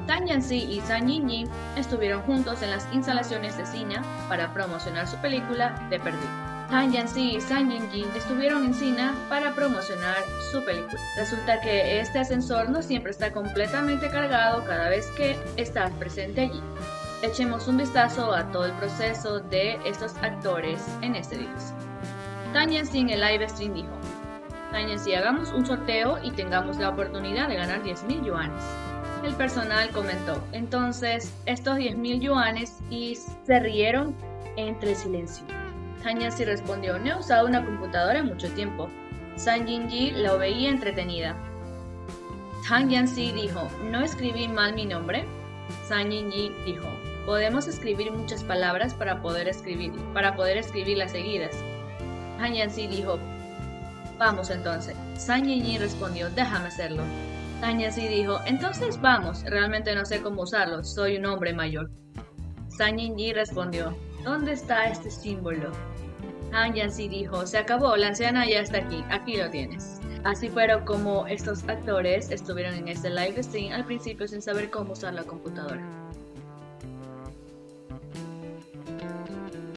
Tang Yanxi y Zhang Yinyi estuvieron juntos en las instalaciones de cine para promocionar su película The Perdido. Tang Yanxi y Zhang Yinyi estuvieron en cine para promocionar su película. Resulta que este ascensor no siempre está completamente cargado cada vez que estás presente allí. Echemos un vistazo a todo el proceso de estos actores en este edificio. Tang Yanxi en el live stream dijo: Tang Yanxi, hagamos un sorteo y tengamos la oportunidad de ganar 10.000 yuanes. El personal comentó: entonces estos 10.000 yuanes, y se rieron entre el silencio. Tang Yanxi respondió: no he usado una computadora en mucho tiempo. Zhang Yinyi lo veía entretenida. Tang Yanxi dijo: ¿no escribí mal mi nombre? Zhang Yinyi dijo: podemos escribir muchas palabras para poder escribirlas seguidas. Tang Yanxi dijo: vamos entonces. Zhang Yinyi respondió: déjame hacerlo. Tang Yanxi dijo: entonces vamos, realmente no sé cómo usarlo, soy un hombre mayor. Zhang Yinyi respondió: ¿dónde está este símbolo? Tang Yanxi dijo: se acabó, la anciana ya está aquí lo tienes. Así fueron como estos actores estuvieron en este live stream al principio sin saber cómo usar la computadora.